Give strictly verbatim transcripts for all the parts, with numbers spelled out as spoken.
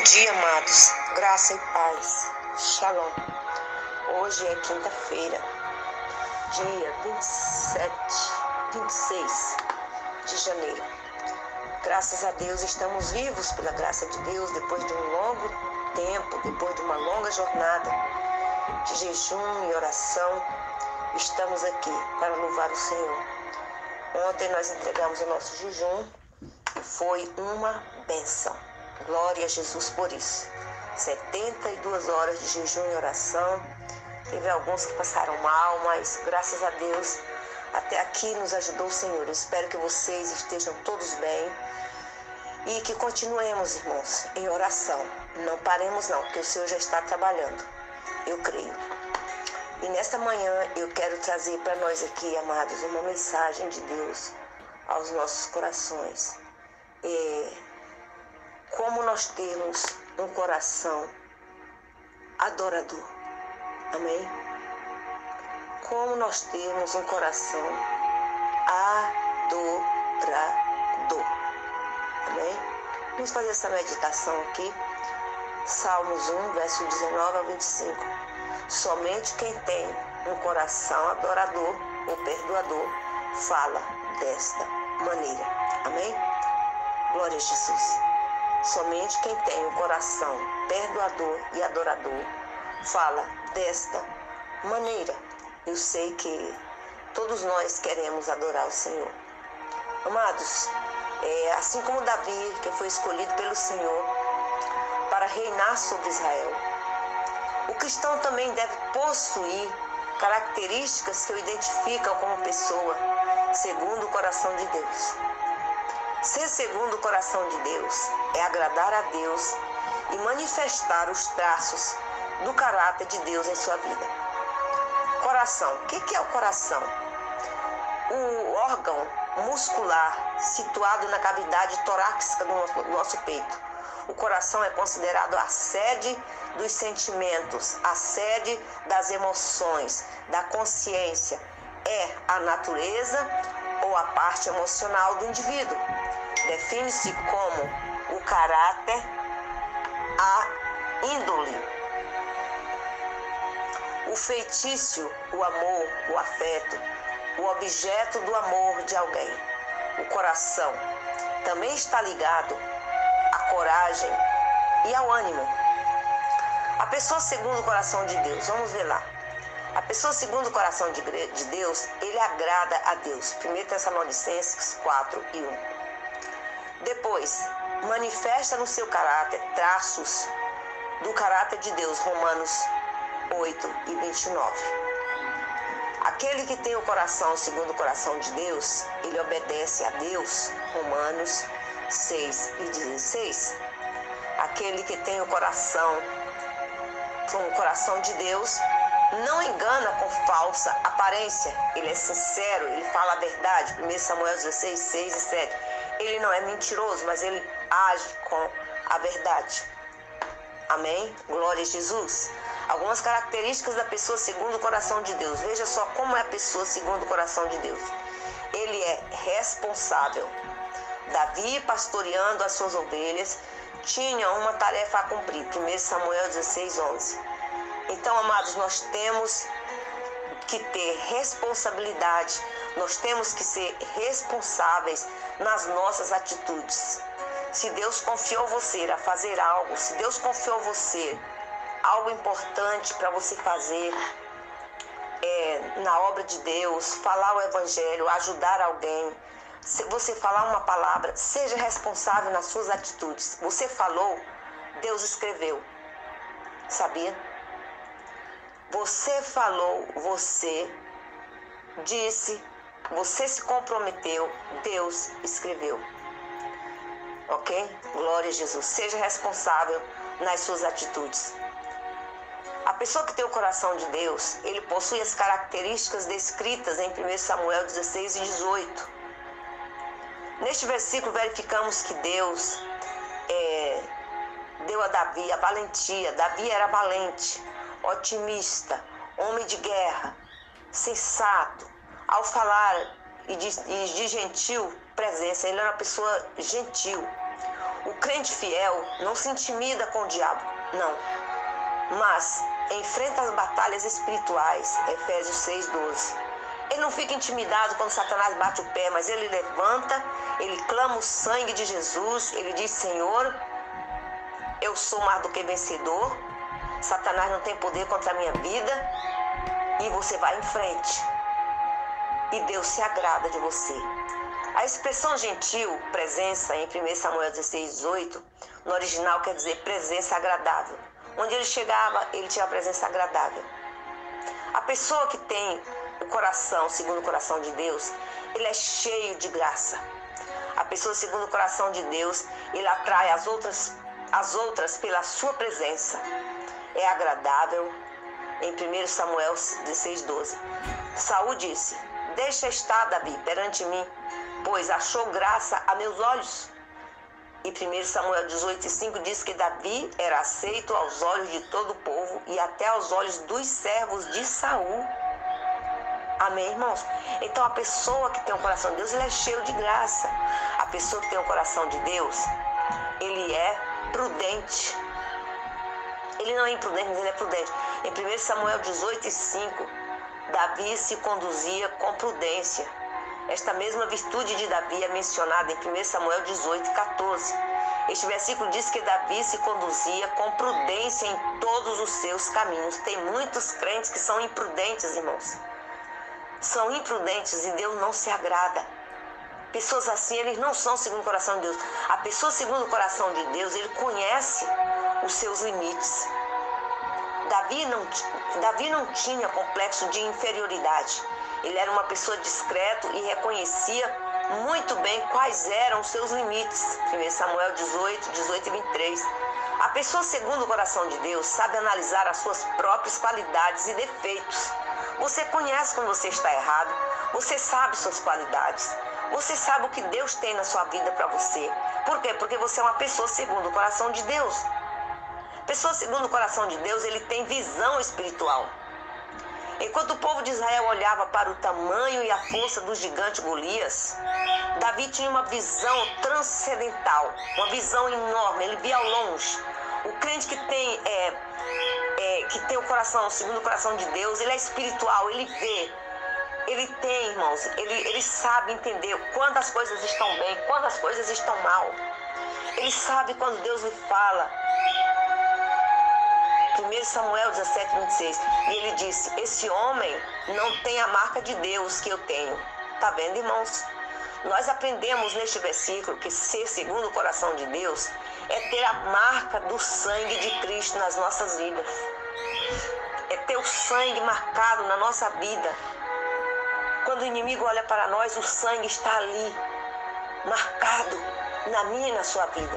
dia, amados. Graça e paz. Shalom. Hoje é quinta-feira, dia vinte e sete, vinte e seis de janeiro. Graças a Deus estamos vivos pela graça de Deus depois de um longo tempo, depois de uma longa jornada de jejum e oração. Estamos aqui para louvar o Senhor. Ontem nós entregamos o nosso jejum e foi uma bênção. Glória a Jesus por isso. setenta e duas horas de jejum e oração. Teve alguns que passaram mal, mas graças a Deus até aqui nos ajudou o Senhor. Eu espero que vocês estejam todos bem e que continuemos, irmãos, em oração. Não paremos não, porque o Senhor já está trabalhando. Eu creio. E nesta manhã eu quero trazer para nós aqui, amados, uma mensagem de Deus aos nossos corações. É, como nós temos um coração adorador. Amém? Como nós temos um coração adorador. Amém? Vamos fazer essa meditação aqui. Salmos um, verso dezenove a vinte e cinco. Somente quem tem um coração adorador ou perdoador fala desta maneira. Amém? Glória a Jesus. Somente quem tem um coração perdoador e adorador fala desta maneira. Eu sei que todos nós queremos adorar o Senhor. Amados, é, assim como Davi, que foi escolhido pelo Senhor para reinar sobre Israel, o cristão também deve possuir características que o identificam como pessoa segundo o coração de Deus. Ser segundo o coração de Deus é agradar a Deus e manifestar os traços do caráter de Deus em sua vida. Coração. O que é o coração? O órgão muscular situado na cavidade torácica do nosso, do nosso peito. O coração é considerado a sede dos sentimentos, a sede das emoções, da consciência. É a natureza ou a parte emocional do indivíduo. Define-se como o caráter, a índole, o feitiço, o amor, o afeto, o objeto do amor de alguém. O coração também está ligado à coragem e ao ânimo. A pessoa segundo o coração de Deus, vamos ver lá. A pessoa segundo o coração de Deus, ele agrada a Deus. primeira Tessalonicenses quatro e um. Depois, manifesta no seu caráter traços do caráter de Deus. Romanos oito e vinte e nove. Aquele que tem o coração segundo o coração de Deus, ele obedece a Deus. Romanos seis e dezesseis. Aquele que tem o coração com o coração de Deus não engana com falsa aparência. Ele é sincero, ele fala a verdade. primeira Samuel dezesseis, seis e sete. Ele não é mentiroso, mas ele age com a verdade. Amém? Glória a Jesus. Algumas características da pessoa segundo o coração de Deus. Veja só como é a pessoa segundo o coração de Deus. Ele é responsável. Davi, pastoreando as suas ovelhas, tinha uma tarefa a cumprir. primeira Samuel dezesseis, onze. Então, amados, nós temos que ter responsabilidade. Nós temos que ser responsáveis nas nossas atitudes. Se Deus confiou você a fazer algo, se Deus confiou você algo importante para você fazer é, na obra de Deus, falar o evangelho, ajudar alguém, se você falar uma palavra, seja responsável nas suas atitudes. Você falou, Deus escreveu. Sabia? Você falou, você disse, você se comprometeu, Deus escreveu. Ok? Glória a Jesus. Seja responsável nas suas atitudes. A pessoa que tem o coração de Deus, ele possui as características descritas em primeira Samuel dezesseis e dezoito. Neste versículo verificamos que Deus é, deu a Davi a valentia. Davi era valente, otimista, homem de guerra, sensato. Ao falar e de, e de gentil presença, ele era uma pessoa gentil. O crente fiel não se intimida com o diabo, não. Mas enfrenta as batalhas espirituais, Efésios seis, doze. Ele não fica intimidado quando Satanás bate o pé, mas ele levanta, ele clama o sangue de Jesus, ele diz: Senhor, eu sou mais do que vencedor, Satanás não tem poder contra a minha vida, e você vai em frente. E Deus se agrada de você. A expressão gentil, presença, em primeiro Samuel dezesseis, dezoito, no original quer dizer presença agradável. Onde ele chegava, ele tinha a presença agradável. A pessoa que tem o coração, segundo o coração de Deus, ele é cheio de graça. A pessoa segundo o coração de Deus, ele atrai as outras, as outras pela sua presença. É agradável. Em primeiro Samuel dezesseis, doze. Saul disse: deixa estar, Davi, perante mim, pois achou graça a meus olhos. E primeiro Samuel dezoito, cinco diz que Davi era aceito aos olhos de todo o povo e até aos olhos dos servos de Saul. Amém, irmãos? Então a pessoa que tem o coração de Deus, ele é cheio de graça. A pessoa que tem o coração de Deus, ele é prudente. Ele não é imprudente, mas ele é prudente. Em primeiro Samuel dezoito, cinco, Davi se conduzia com prudência. Esta mesma virtude de Davi é mencionada em primeiro Samuel dezoito, quatorze. Este versículo diz que Davi se conduzia com prudência em todos os seus caminhos. Tem muitos crentes que são imprudentes, irmãos. São imprudentes e Deus não se agrada. Pessoas assim, eles não são segundo o coração de Deus. A pessoa segundo o coração de Deus, ele conhece os seus limites. Davi não, Davi não tinha complexo de inferioridade. Ele era uma pessoa discreta e reconhecia muito bem quais eram os seus limites. primeiro Samuel dezoito, dezoito e vinte e três. A pessoa segundo o coração de Deus sabe analisar as suas próprias qualidades e defeitos. Você conhece quando você está errado. Você sabe suas qualidades. Você sabe o que Deus tem na sua vida para você. Por quê? Porque você é uma pessoa segundo o coração de Deus. Pessoa segundo o coração de Deus, ele tem visão espiritual. Enquanto o povo de Israel olhava para o tamanho e a força do gigante Golias, Davi tinha uma visão transcendental, uma visão enorme, ele via ao longe. O crente que tem, é, é, que tem o coração segundo o coração de Deus, ele é espiritual, ele vê. Ele tem, irmãos, ele, ele sabe entender quando as coisas estão bem, quando as coisas estão mal. Ele sabe quando Deus lhe fala. primeiro Samuel dezessete, vinte e seis. E ele disse: esse homem não tem a marca de Deus que eu tenho. Tá vendo, irmãos? Nós aprendemos neste versículo que ser segundo o coração de Deus é ter a marca do sangue de Cristo nas nossas vidas. É ter o sangue marcado na nossa vida. Quando o inimigo olha para nós, o sangue está ali, marcado na minha e na sua vida.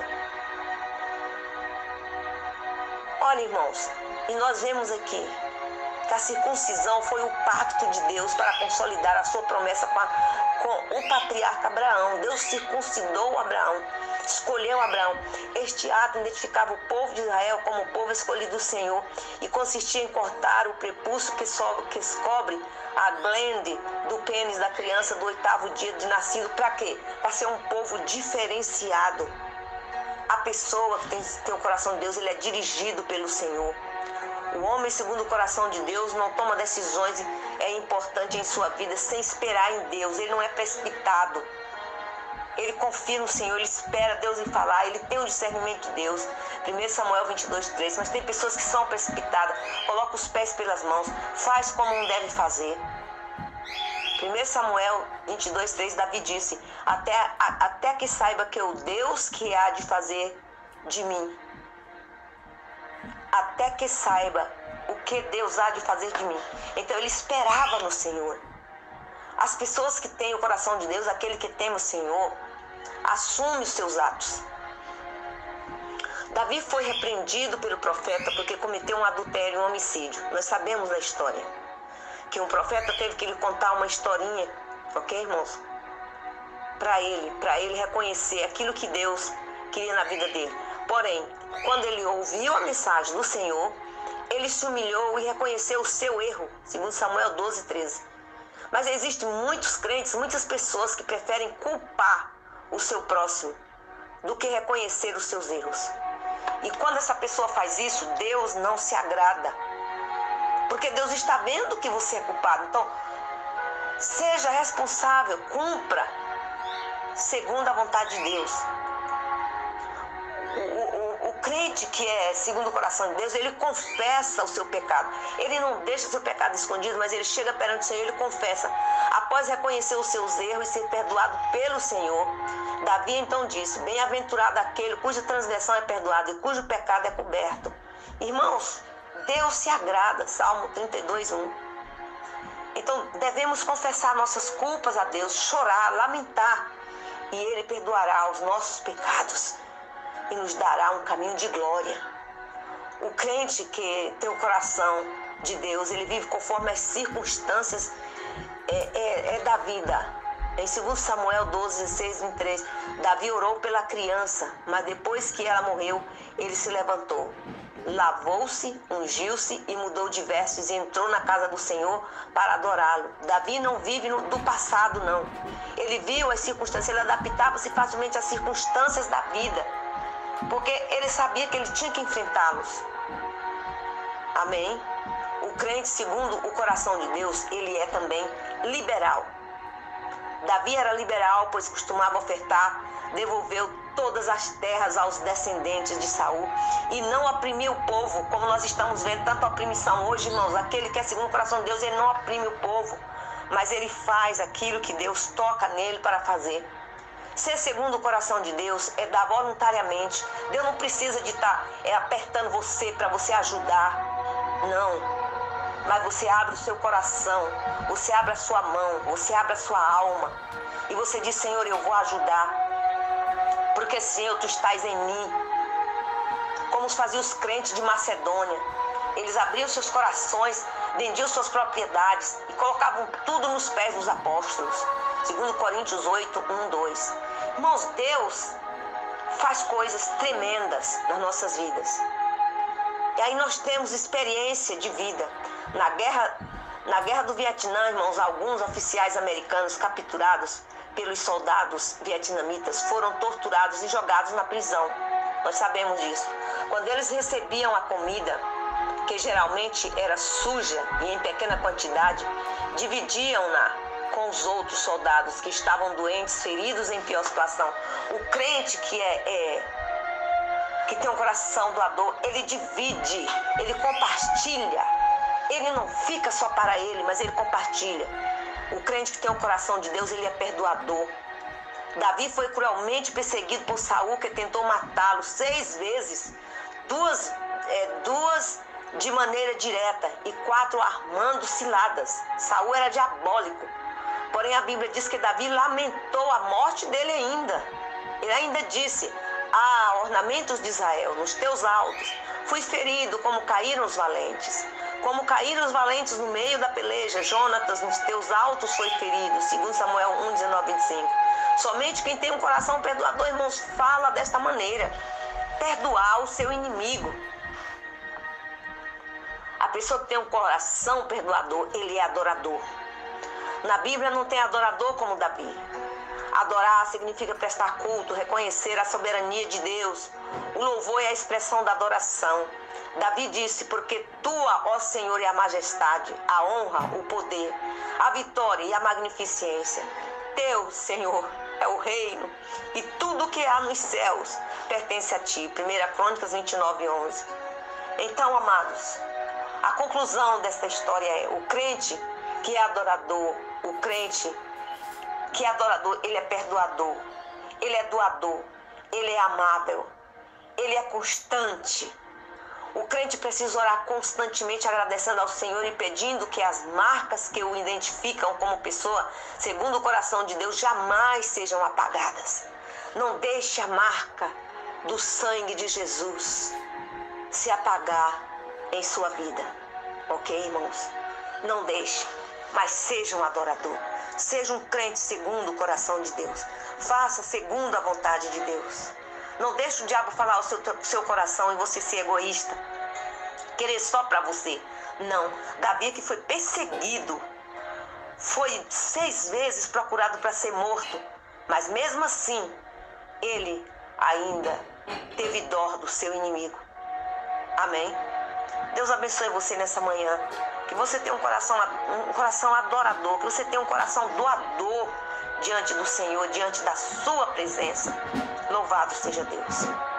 Olha, irmãos, e nós vemos aqui que a circuncisão foi o pacto de Deus para consolidar a sua promessa com, a, com o patriarca Abraão. Deus circuncidou Abraão, escolheu Abraão. Este ato identificava o povo de Israel como o povo escolhido do Senhor e consistia em cortar o prepúcio que, so, que cobre a glande do pênis da criança do oitavo dia de nascido. Para quê? Para ser um povo diferenciado. A pessoa que tem, tem o coração de Deus, ele é dirigido pelo Senhor. O homem segundo o coração de Deus não toma decisões é importante em sua vida sem esperar em Deus. Ele não é precipitado. Ele confia no Senhor, ele espera Deus lhe falar, ele tem o discernimento de Deus. primeiro Samuel vinte e dois, três. Mas tem pessoas que são precipitadas, coloca os pés pelas mãos, faz como não deve fazer. primeiro Samuel vinte e dois, três, Davi disse: até, a, até que saiba que é o Deus que há de fazer de mim. Até que saiba o que Deus há de fazer de mim. Então ele esperava no Senhor. As pessoas que têm o coração de Deus, aquele que teme o Senhor, assume os seus atos. Davi foi repreendido pelo profeta porque cometeu um adultério, um homicídio. Nós sabemos da história. Que um profeta teve que lhe contar uma historinha, ok, irmãos? Para ele, para ele reconhecer aquilo que Deus queria na vida dele. Porém, quando ele ouviu a mensagem do Senhor, ele se humilhou e reconheceu o seu erro, segundo Samuel doze, treze. Mas existem muitos crentes, muitas pessoas que preferem culpar o seu próximo do que reconhecer os seus erros. E quando essa pessoa faz isso, Deus não se agrada. Porque Deus está vendo que você é culpado. Então, seja responsável, cumpra segundo a vontade de Deus. O, o, o crente que é segundo o coração de Deus, ele confessa o seu pecado. Ele não deixa o seu pecado escondido, mas ele chega perante o Senhor e ele confessa. Após reconhecer os seus erros e ser perdoado pelo Senhor, Davi então disse: bem-aventurado aquele cuja transgressão é perdoada e cujo pecado é coberto. Irmãos, Deus se agrada. Salmo trinta e dois, um. Então devemos confessar nossas culpas a Deus, chorar, lamentar, e Ele perdoará os nossos pecados e nos dará um caminho de glória. O crente que tem o coração de Deus, ele vive conforme as circunstâncias é, é, é da vida. Em segundo Samuel doze, dezesseis, vinte e três, Davi orou pela criança, mas depois que ela morreu, ele se levantou, lavou-se, ungiu-se e mudou de vestes e entrou na casa do Senhor para adorá-lo. Davi não vive no, do passado, não. Ele viu as circunstâncias, ele adaptava-se facilmente às circunstâncias da vida, porque ele sabia que ele tinha que enfrentá-los. Amém? O crente, segundo o coração de Deus, ele é também liberal. Davi era liberal, pois costumava ofertar, devolveu todas as terras aos descendentes de Saul e não oprimiu o povo, como nós estamos vendo tanta oprimição hoje, irmãos. Aquele que é segundo o coração de Deus, ele não oprime o povo, mas ele faz aquilo que Deus toca nele para fazer. Ser segundo o coração de Deus é dar voluntariamente. Deus não precisa de estar é, apertando você para você ajudar, não. Mas você abre o seu coração, você abre a sua mão, você abre a sua alma e você diz: Senhor, eu vou ajudar, porque Senhor, Tu estás em mim. Como faziam os crentes de Macedônia, eles abriam seus corações, vendiam suas propriedades e colocavam tudo nos pés dos apóstolos. segundo Coríntios oito, um, dois. Irmãos, Deus faz coisas tremendas nas nossas vidas. E aí nós temos experiência de vida. Na guerra, na guerra do Vietnã, irmãos, alguns oficiais americanos capturados pelos soldados vietnamitas foram torturados e jogados na prisão. Nós sabemos disso. Quando eles recebiam a comida, que geralmente era suja e em pequena quantidade, dividiam-na com os outros soldados que estavam doentes, feridos em pior situação. O crente que é, é que tem um coração doador, ele divide, ele compartilha. Ele não fica só para ele, mas ele compartilha. O crente que tem o coração de Deus, ele é perdoador. Davi foi cruelmente perseguido por Saul, que tentou matá-lo seis vezes, duas, é, duas de maneira direta e quatro armando ciladas. Saul era diabólico. Porém, a Bíblia diz que Davi lamentou a morte dele ainda. Ele ainda disse: ah, ornamentos de Israel, nos teus altos, fui ferido como caíram os valentes. Como caíram os valentes no meio da peleja, Jonatas, nos teus altos foi ferido. segundo Samuel um, dezenove, vinte e cinco. Somente quem tem um coração perdoador, irmãos, fala desta maneira: perdoar o seu inimigo. A pessoa que tem um coração perdoador, ele é adorador. Na Bíblia não tem adorador como Davi. Adorar significa prestar culto, reconhecer a soberania de Deus. O louvor é a expressão da adoração. Davi disse: porque tua, ó Senhor, é a majestade, a honra, o poder, a vitória e a magnificência. Teu, Senhor, é o reino, e tudo que há nos céus pertence a ti. primeira Crônicas vinte e nove, onze. Então, amados, a conclusão desta história é: o crente que é adorador, o crente que é adorador, ele é perdoador, ele é doador, ele é amável, ele é constante. O crente precisa orar constantemente, agradecendo ao Senhor e pedindo que as marcas que o identificam como pessoa, segundo o coração de Deus, jamais sejam apagadas. Não deixe a marca do sangue de Jesus se apagar em sua vida. Ok, irmãos? Não deixe, mas seja um adorador. Seja um crente segundo o coração de Deus. Faça segundo a vontade de Deus. Não deixe o diabo falar o seu, seu coração e você ser egoísta, querer só para você. Não. Davi, que foi perseguido, foi seis vezes procurado para ser morto, mas mesmo assim, ele ainda teve dó do seu inimigo. Amém? Deus abençoe você nessa manhã. Que você tenha um coração, um coração adorador, que você tenha um coração doador diante do Senhor, diante da sua presença. Louvado seja Deus.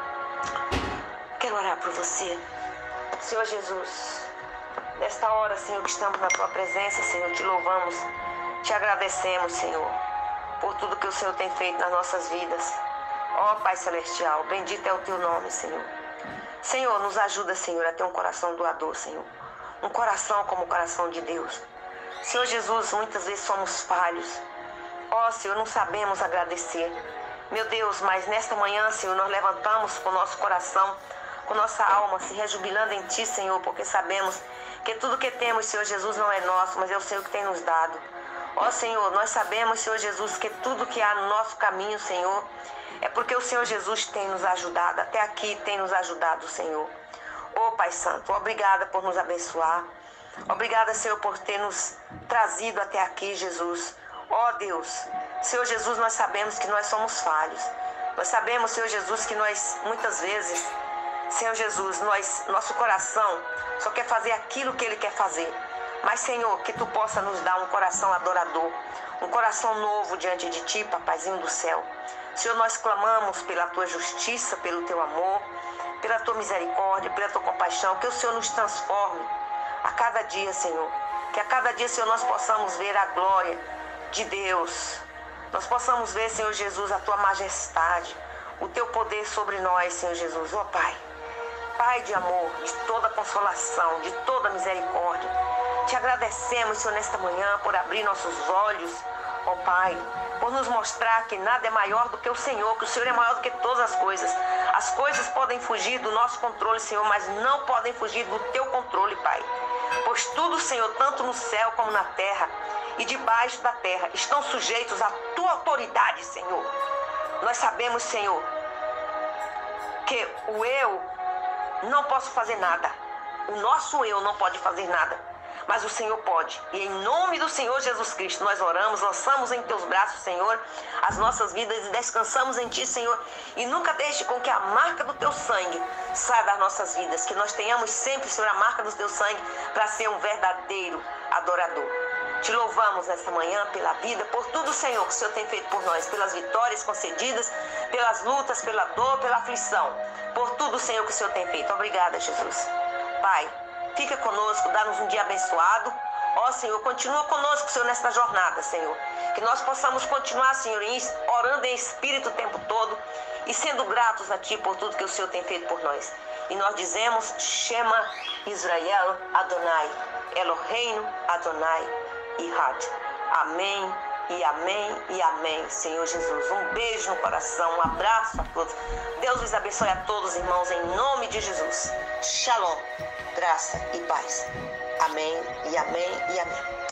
Quero orar por você. Senhor Jesus, nesta hora, Senhor, que estamos na tua presença, Senhor, te louvamos, te agradecemos, Senhor, por tudo que o Senhor tem feito nas nossas vidas. Ó Pai Celestial, bendito é o teu nome, Senhor. Senhor, nos ajuda, Senhor, a ter um coração doador, Senhor. Um coração como o coração de Deus. Senhor Jesus, muitas vezes somos falhos. Ó Senhor, não sabemos agradecer. Meu Deus, mas nesta manhã, Senhor, nós levantamos com o nosso coração, com nossa alma, se rejubilando em Ti, Senhor, porque sabemos que tudo que temos, Senhor Jesus, não é nosso, mas é o Senhor que tem nos dado. Ó Senhor, nós sabemos, Senhor Jesus, que tudo que há no nosso caminho, Senhor, é porque o Senhor Jesus tem nos ajudado. Até aqui tem nos ajudado, Senhor. Ô Pai Santo, obrigada por nos abençoar. Obrigada, Senhor, por ter nos trazido até aqui, Jesus. Ó Deus, Senhor Jesus, nós sabemos que nós somos falhos. Nós sabemos, Senhor Jesus, que nós, muitas vezes, Senhor Jesus, nós, nosso coração só quer fazer aquilo que Ele quer fazer. Mas, Senhor, que Tu possa nos dar um coração adorador, um coração novo diante de Ti, Papaizinho do céu. Senhor, nós clamamos pela Tua justiça, pelo Teu amor, pela Tua misericórdia, pela Tua compaixão, que o Senhor nos transforme a cada dia, Senhor. Que a cada dia, Senhor, nós possamos ver a glória de Deus. Nós possamos ver, Senhor Jesus, a Tua majestade, o Teu poder sobre nós, Senhor Jesus. Ó Pai, Pai de amor, de toda consolação, de toda misericórdia. Te agradecemos, Senhor, nesta manhã por abrir nossos olhos, ó Pai, por nos mostrar que nada é maior do que o Senhor, que o Senhor é maior do que todas as coisas. As coisas podem fugir do nosso controle, Senhor, mas não podem fugir do Teu controle, Pai. Pois tudo, Senhor, tanto no céu como na terra e debaixo da terra, estão sujeitos à Tua autoridade, Senhor. Nós sabemos, Senhor, que o eu não posso fazer nada. O nosso eu não pode fazer nada. Mas o Senhor pode. E em nome do Senhor Jesus Cristo, nós oramos, lançamos em Teus braços, Senhor, as nossas vidas e descansamos em Ti, Senhor. E nunca deixe com que a marca do Teu sangue saia das nossas vidas. Que nós tenhamos sempre, Senhor, a marca do Teu sangue para ser um verdadeiro adorador. Te louvamos nesta manhã pela vida, por tudo, Senhor, que o Senhor tem feito por nós. Pelas vitórias concedidas, pelas lutas, pela dor, pela aflição. Por tudo, Senhor, que o Senhor tem feito. Obrigada, Jesus. Pai, fica conosco, dá-nos um dia abençoado. Ó Senhor, continua conosco, Senhor, nesta jornada, Senhor. Que nós possamos continuar, Senhor, orando em espírito o tempo todo e sendo gratos a Ti por tudo que o Senhor tem feito por nós. E nós dizemos, Shema Israel Adonai, Eloheinu Adonai Ihad. Amém e amém e amém, Senhor Jesus. Um beijo no coração, um abraço a todos. Deus os abençoe a todos, irmãos, em nome de Jesus. Shalom, graça e paz. Amém e amém e amém.